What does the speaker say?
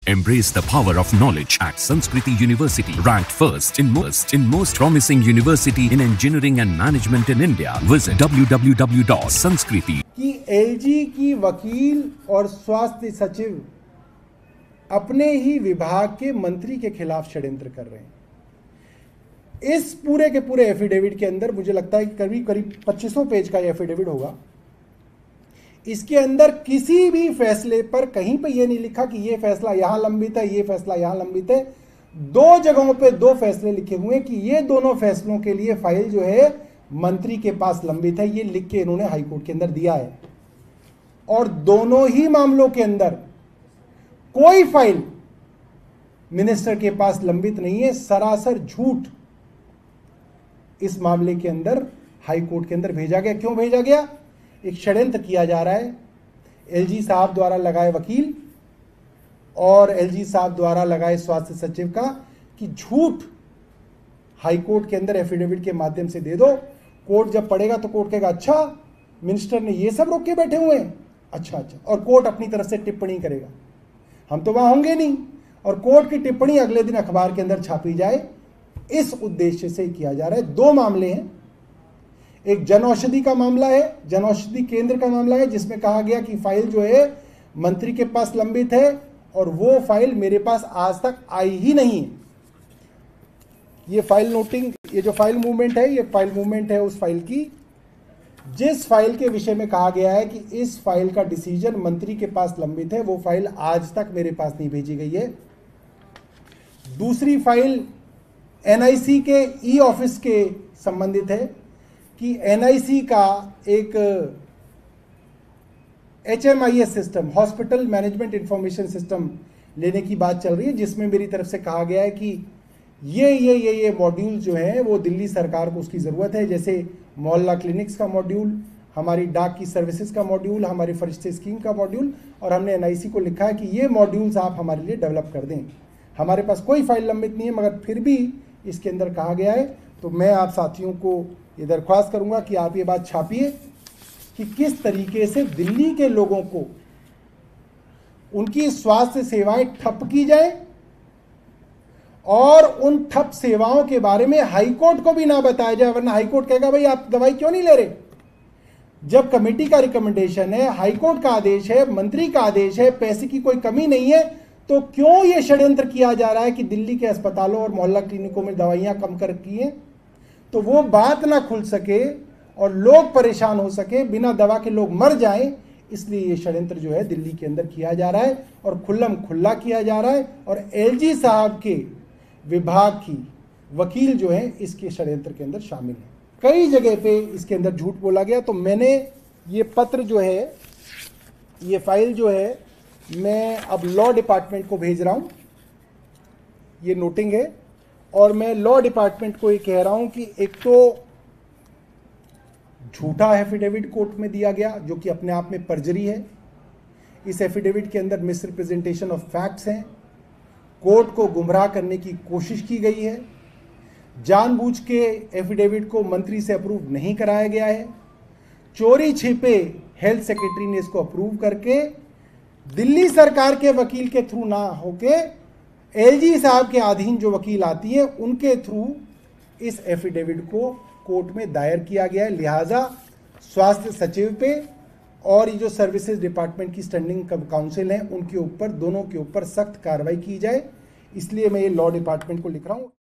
Embrace the power of knowledge at Sanskriti University, ranked first in most promising university in engineering and management in India. Visit www.sanskriti. कि LG की वकील और स्वास्थ्य सचिव अपने ही विभाग के मंत्री के खिलाफ षड्यंत्र कर रहे हैं। इस पूरे के पूरे एफिडेविट के अंदर मुझे लगता है कि करीब 2500 पेज का एफिडेविट होगा। इसके अंदर किसी भी फैसले पर कहीं पे ये नहीं लिखा कि ये फैसला यहां लंबित है, ये फैसला यहां लंबित है। दो जगहों पे दो फैसले लिखे हुए हैं कि ये दोनों फैसलों के लिए फाइल जो है मंत्री के पास लंबित है। ये लिख के इन्होंने हाईकोर्ट के अंदर दिया है और दोनों ही मामलों के अंदर कोई फाइल मिनिस्टर के पास लंबित नहीं है। सरासर झूठ इस मामले के अंदर हाईकोर्ट के अंदर भेजा गया। क्यों भेजा गया? एक षड्यंत्र किया जा रहा है एलजी साहब द्वारा लगाए वकील और एलजी साहब द्वारा लगाए स्वास्थ्य सचिव का कि झूठ हाईकोर्ट के अंदर एफिडेविट के माध्यम से दे दो। कोर्ट जब पढ़ेगा तो कोर्ट कहेगा अच्छा मिनिस्टर ने ये सब रोक के बैठे हुए हैं, अच्छा, और कोर्ट अपनी तरफ से टिप्पणी करेगा। हम तो वहां होंगे नहीं और कोर्ट की टिप्पणी अगले दिन अखबार के अंदर छापी जाए, इस उद्देश्य से किया जा रहा है। दो मामले हैं, एक जन औषधि का मामला है, जन औषधि केंद्र का मामला है जिसमें कहा गया कि फाइल जो है मंत्री के पास लंबित है और वो फाइल मेरे पास आज तक आई ही नहीं है। ये फाइल नोटिंग, ये जो फाइल मूवमेंट है, ये फाइल मूवमेंट है उस फाइल की जिस फाइल के विषय में कहा गया है कि इस फाइल का डिसीजन मंत्री के पास लंबित है। वो फाइल आज तक मेरे पास नहीं भेजी गई है। दूसरी फाइल एनआईसी के ई ऑफिस के संबंधित है कि एनआईसी का एक HMIS सिस्टम, हॉस्पिटल मैनेजमेंट इंफॉर्मेशन सिस्टम लेने की बात चल रही है, जिसमें मेरी तरफ से कहा गया है कि ये मॉड्यूल जो हैं वो दिल्ली सरकार को उसकी ज़रूरत है। जैसे मोहल्ला क्लिनिक्स का मॉड्यूल, हमारी डाक की सर्विसेज का मॉड्यूल, हमारी फरिश्ते स्कीम का मॉड्यूल, और हमने एनआईसी को लिखा है कि ये मॉड्यूल्स आप हमारे लिए डेवलप कर दें। हमारे पास कोई फाइल लंबित नहीं है मगर फिर भी इसके अंदर कहा गया है। तो मैं आप साथियों को ये दरख्वास्त करूंगा कि आप ये बात छापिए कि किस तरीके से दिल्ली के लोगों को उनकी स्वास्थ्य सेवाएं ठप की जाए और उन ठप सेवाओं के बारे में हाईकोर्ट को भी ना बताया जाए, वरना हाईकोर्ट कहेगा भाई आप दवाई क्यों नहीं ले रहे। जब कमेटी का रिकमेंडेशन है, हाईकोर्ट का आदेश है, मंत्री का आदेश है, पैसे की कोई कमी नहीं है, तो क्यों यह षड्यंत्र किया जा रहा है कि दिल्ली के अस्पतालों और मोहल्ला क्लिनिकों में दवाइयां कम कर की हैं? तो वो बात ना खुल सके और लोग परेशान हो सके, बिना दवा के लोग मर जाएं, इसलिए ये षड्यंत्र जो है दिल्ली के अंदर किया जा रहा है और खुल्लम खुल्ला किया जा रहा है। और एलजी साहब के विभाग की वकील जो है इसके षड्यंत्र के अंदर शामिल है। कई जगह पे इसके अंदर झूठ बोला गया। तो मैंने ये पत्र जो है, ये फाइल जो है, मैं अब लॉ डिपार्टमेंट को भेज रहा हूं। ये नोटिंग है और मैं लॉ डिपार्टमेंट को ये कह रहा हूं कि एक तो झूठा एफिडेविट कोर्ट में दिया गया जो कि अपने आप में परजरी है। इस एफिडेविट के अंदर मिसरिप्रेजेंटेशन ऑफ फैक्ट्स हैं, कोर्ट को गुमराह करने की कोशिश की गई है, जानबूझ के एफिडेविट को मंत्री से अप्रूव नहीं कराया गया है, चोरी छिपे हेल्थ सेक्रेटरी ने इसको अप्रूव करके दिल्ली सरकार के वकील के थ्रू ना होके एलजी साहब के अधीन जो वकील आती है उनके थ्रू इस एफिडेविट को कोर्ट में दायर किया गया है। लिहाजा स्वास्थ्य सचिव पे और ये जो सर्विसेज डिपार्टमेंट की स्टैंडिंग काउंसिल है उनके ऊपर, दोनों के ऊपर सख्त कार्रवाई की जाए। इसलिए मैं ये लॉ डिपार्टमेंट को लिख रहा हूँ।